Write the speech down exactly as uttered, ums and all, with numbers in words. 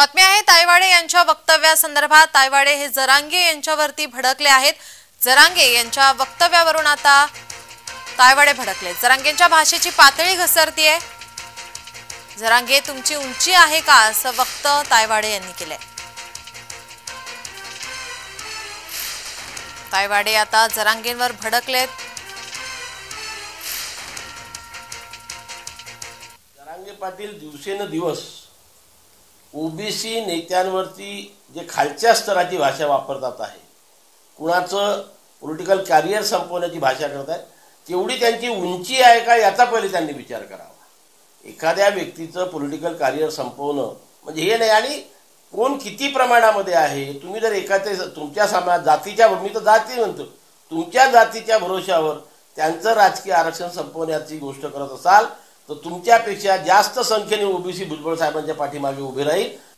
बातमी आहे तायवाडे यांच्या वक्तव्यासंदर्भात। तायवाडे हे जरांगे यांच्यावरती भडकले आहेत। जरांगे यांच्या वक्तव्यावरून आता तायवाडे भडकले। जरांगेंच्या भाषेची पातळी घसरतीये। जरांगे तुमची उंची आहे का असं वक्त तायवाडे यांनी केले। तायवाडे आता जरांगेंवर भडकलेत। जरांगे पाटील दिवसेंदिवस ओबीसी नेत्यांवरती जे खालच्या स्तराची भाषा वापरतात आहे, कुणाचं पॉलिटिकल कॅरियर संपवण्याची भाषा करत आहेत, तेवढी त्यांची उंची आहे का याचा पहिले त्यांनी विचार करावा। एखाद्या व्यक्तीचं पॉलिटिकल कॅरियर संपवणं म्हणजे हे नाही, आणि कोण किती प्रमाणामध्ये आहे। तुम्ही जर एखाद्या तुमच्या समाज जातीच्या, मी तर जाती म्हणतो, तुमच्या जातीच्या भरोशावर त्यांचं राजकीय आरक्षण संपवण्याची गोष्ट करत असाल तर तुमच्यापेक्षा जास्त संख्येने ओबीसी भुजबळ साहेबांच्या पाठीमागे उभे राहील।